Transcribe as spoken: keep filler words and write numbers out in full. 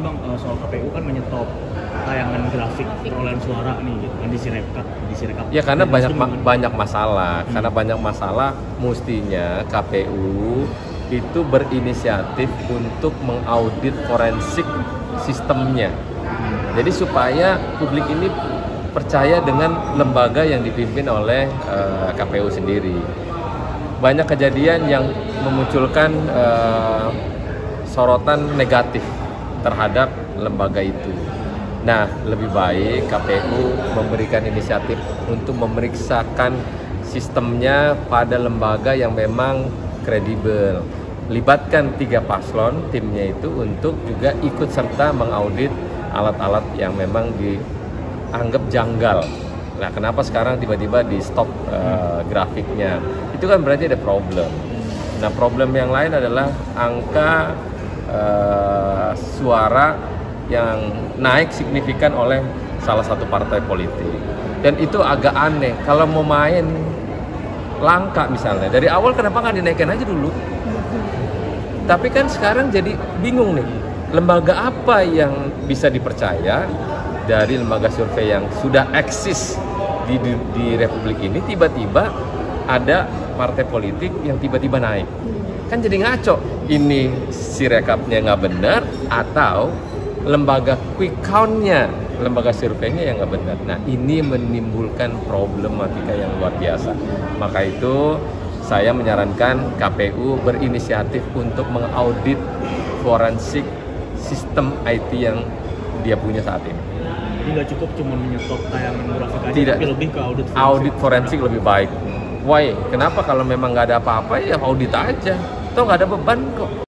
bang uh, soal K P U kan menyetop tayangan grafik perolehan suara nih gitu kan di Sirekap di Sirekap. Ya karena Dan banyak Nasdem ma- kan. banyak masalah, Hmm. karena banyak masalah mestinya K P U itu berinisiatif untuk mengaudit forensik sistemnya. Jadi supaya publik ini percaya dengan lembaga yang dipimpin oleh uh, K P U sendiri. Banyak kejadian yang memunculkan uh, sorotan negatif terhadap lembaga itu. Nah, lebih baik K P U memberikan inisiatif untuk memeriksakan sistemnya pada lembaga yang memang kredibel. Libatkan tiga paslon timnya itu untuk juga ikut serta mengaudit alat-alat yang memang dianggap janggal. Nah, kenapa sekarang tiba-tiba di stop uh, grafiknya? Itu kan berarti ada problem. Nah, problem yang lain adalah angka uh, suara yang naik signifikan oleh salah satu partai politik. Dan itu agak aneh. Kalau mau main langka misalnya, dari awal kenapa nggak dinaikkan aja dulu? Tapi kan sekarang jadi bingung nih, lembaga apa yang bisa dipercaya dari lembaga survei yang sudah eksis di, di, di Republik ini, tiba-tiba ada partai politik yang tiba-tiba naik. Kan jadi ngaco, ini Sirekapnya nggak benar atau lembaga quick count-nya, lembaga surveinya yang nggak benar. Nah, ini menimbulkan problematika yang luar biasa. Maka itu saya menyarankan K P U berinisiatif untuk mengaudit forensik sistem I T yang dia punya saat ini. Jadi nggak cukup cuma menyetop tayangan grafik aja, Tidak. tapi lebih ke audit forensik. Audit forensik lebih baik. Why? Kenapa kalau memang nggak ada apa-apa ya audit aja. Toh nggak ada beban kok.